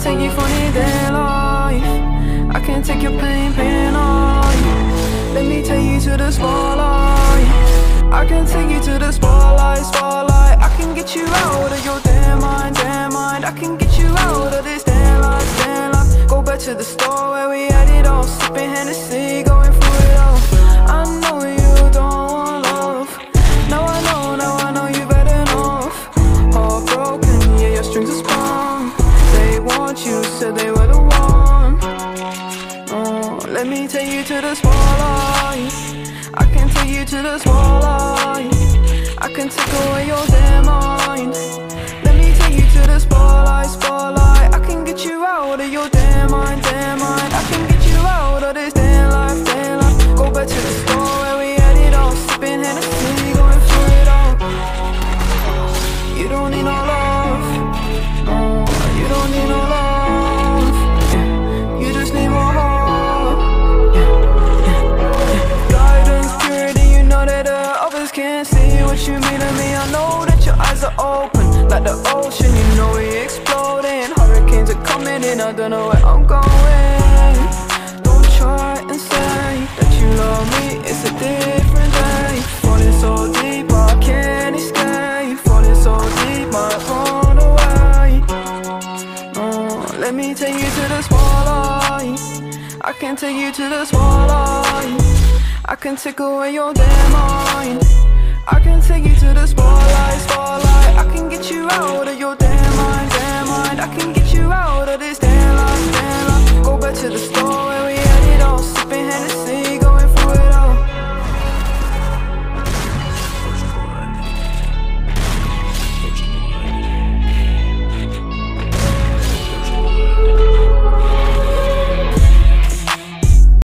take you for the day life. I can take your pain, pain on you. Let me take you to the spotlight. I can take you to the spotlight, spotlight. I can get you out of your damn mind, damn mind. I can get you out of this damn life, damn life. Go back to the store where we had it all, sipping Hennessy, going through it all. I know you don't want love. Now I know you've had enough. Heartbroken, yeah, your strings are sprung. They want you, said they were the one. Oh, let me take you to the spotlight. I can take you to the spotlight. I can take away your damn mind. Let me take you to the spotlight, spotlight. I can get you out of your damn mind, damn mind. I can get you out of this damn life, damn life. Go back to the store where we had it all, sipping Hennessy, going through it all. You don't need no love, no, you don't need no love, yeah. You just need more heart, yeah. Guidance, purity, you know that others can't see what you mean to me. I know that your eyes are open, like the ocean, you know we exploding. Hurricanes are coming in, I don't know where I'm going. Don't try and say that you love me, it's a different day. Falling so deep, I can't escape. Falling so deep, might run away. Oh, let me take you to the spotlight. I can take you to the spotlight. I can take away your damn mind.